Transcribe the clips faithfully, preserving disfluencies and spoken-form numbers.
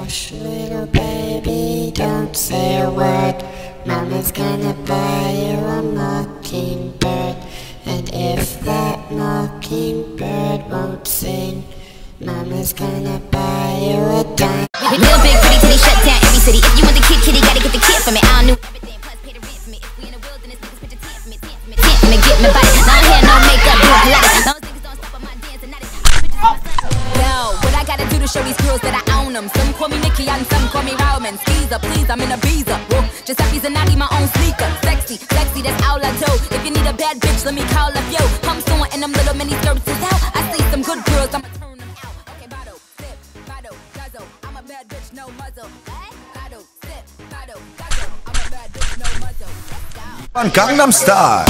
Hush, little baby, don't say a word. Mama's gonna buy you a mockingbird. And if that mockingbird won't sing, Mama's gonna buy you a dime. Real big pretty titty shut down every city. If you want the kid, kitty, gotta get the kid from me. I don't know everything, plus pay the rent for me. If we in the wilderness, niggas put the tent for me, tent for me, tent for me, get me body. Long hair, no makeup, do Pilates. Those niggas don't stop on my dance and not it. Yo, what I gotta do to show these girls that I own them? Some call me Nicki and some call me Roman. Skeezer, please, I'm in a Biza. Whoa, Giuseppe's and Nagi, my own sneaker. Sexy, sexy, that's all I do. If you need a bad bitch, let me call up yo. Come soon and them little mini skirts is out. I see some good girls, I'ma turn them out. Okay, bottle, sip, bottle, guzzle. I'm a bad bitch, no muzzle. Bottle, sip, bottle, guzzle. I'm a bad bitch, no muzzle. On Gangnam Style.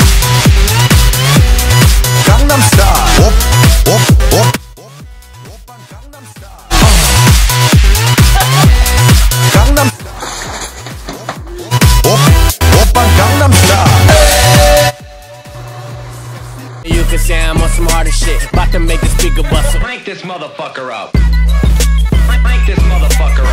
Gangnam Style. Op, op, op. Op on Gangnam Style. Gangnam. Op, op on Gangnam Style. You can say I'm on some harder shit. About to make the speaker bustle. Crank this motherfucker up. Crank this motherfucker up.